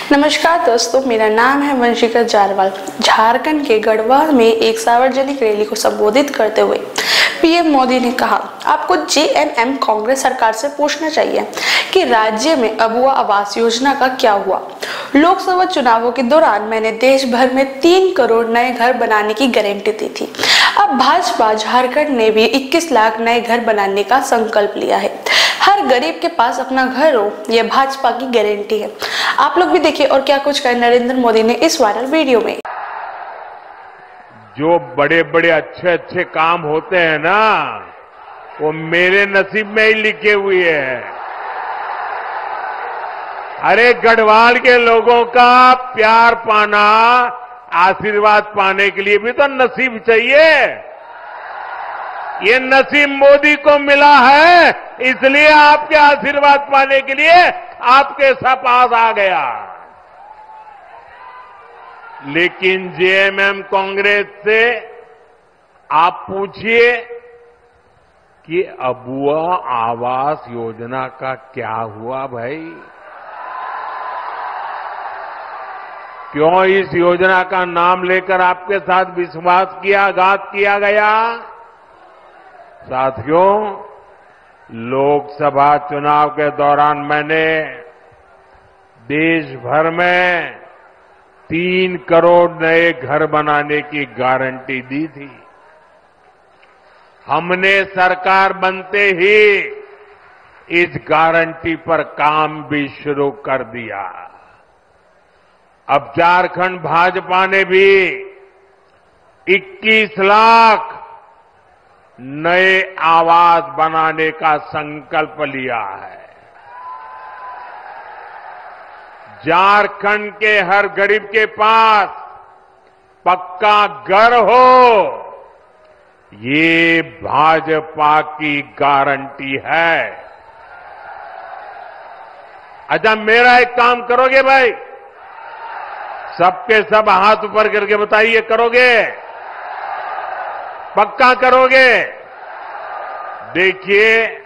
नमस्कार दोस्तों, मेरा नाम है वंशिका जारवाल। झारखंड के गढ़वा में एक सार्वजनिक रैली को संबोधित करते हुए पीएम मोदी ने कहा, आपको जेएमएम कांग्रेस सरकार से पूछना चाहिए कि राज्य में अबुआ आवास योजना का क्या हुआ। लोकसभा चुनावों के दौरान मैंने देश भर में 3 करोड़ नए घर बनाने की गारंटी दी थी। अब भाजपा झारखंड ने भी 21 लाख नए घर बनाने का संकल्प लिया है। हर गरीब के पास अपना घर हो, यह भाजपा की गारंटी है। आप लोग भी देखिए और क्या कुछ कहा नरेंद्र मोदी ने इस वायरल वीडियो में। जो बड़े बड़े अच्छे अच्छे काम होते हैं ना, वो मेरे नसीब में ही लिखे हुए हैं। अरे गढ़वाल के लोगों का प्यार पाना, आशीर्वाद पाने के लिए भी तो नसीब चाहिए। ये नसीब मोदी को मिला है, इसलिए आपके आशीर्वाद पाने के लिए आपके पास आ गया। लेकिन जेएमएम कांग्रेस से आप पूछिए कि अबुआ आवास योजना का क्या हुआ भाई। क्यों इस योजना का नाम लेकर आपके साथ विश्वासघात किया गया। साथियों, लोकसभा चुनाव के दौरान मैंने देश भर में 3 करोड़ नए घर बनाने की गारंटी दी थी। हमने सरकार बनते ही इस गारंटी पर काम भी शुरू कर दिया। अब झारखंड भाजपा ने भी 21 लाख नए आवास बनाने का संकल्प लिया है। झारखंड के हर गरीब के पास पक्का घर हो, ये भाजपा की गारंटी है। अच्छा, मेरा एक काम करोगे भाई? सबके सब हाथ ऊपर करके बताइए, करोगे? पक्का करोगे? देखिए,